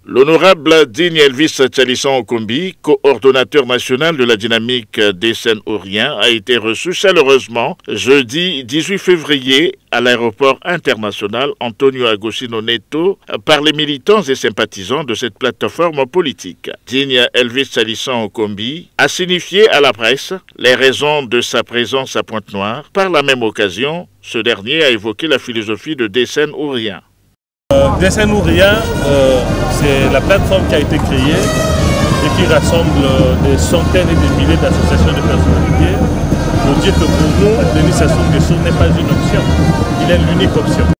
L'honorable Digne Elvis Tchalisson Okombi, coordonnateur national de la dynamique des Seine-Orient, a été reçu chaleureusement jeudi 18 février à l'aéroport international Antonio Agostino Neto par les militants et sympathisants de cette plateforme politique. Digne Elvis Tchalisson Okombi a signifié à la presse les raisons de sa présence à Pointe-Noire. Par la même occasion, ce dernier a évoqué la philosophie de Seine-Orient. Seine-Orient, c'est la plateforme qui a été créée et qui rassemble des centaines et des milliers d'associations de personnalités pour dire que pour nous, l'initiation des sourds n'est pas une option, il est l'unique option.